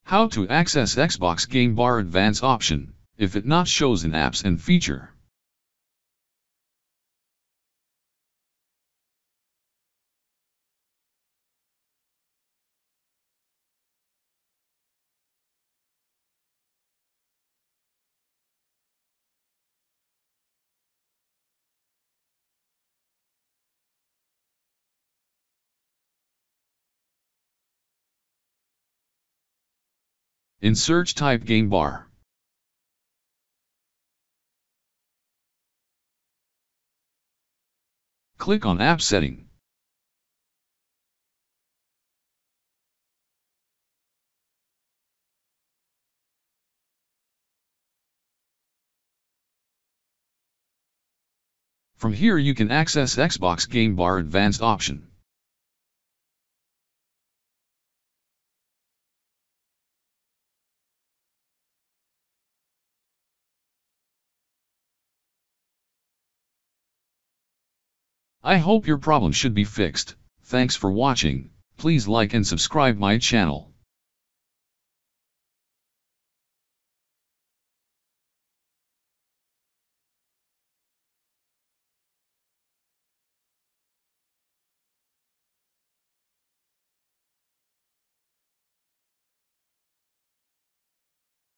How to access Xbox Game Bar Advance option, if it not shows in apps and feature. In search type Game Bar. Click on App Setting. From here you can access Xbox Game Bar Advanced option. I hope your problem should be fixed. Thanks for watching. Please like and subscribe my channel.